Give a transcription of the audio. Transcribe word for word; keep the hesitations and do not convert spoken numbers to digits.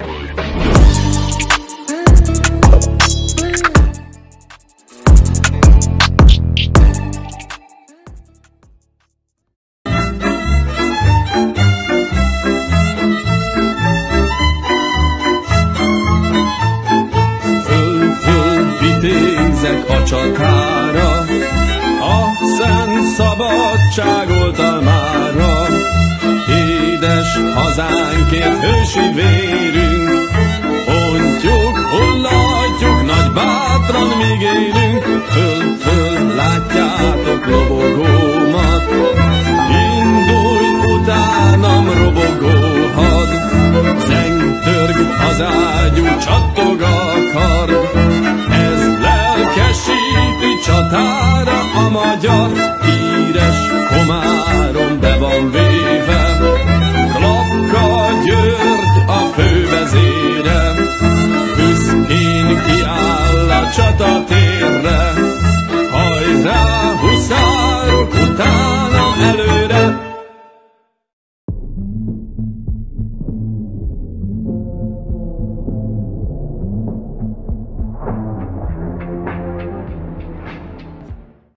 Vitézek a csatára, a szent szabadság oltalmára. Édes hazánkért hősi vérünk, ontjuk, hullatjuk, nagy bátran míg élünk. Föl, föl, látjátok lobogómat, indulj utánam robogó had. Zengtörg az ágyú, csattog a kard, ez lelkesíti csatára a magyar. Híres Komárom be van véve, Klapka György a fővezére, büszkén kiáll a csatatér.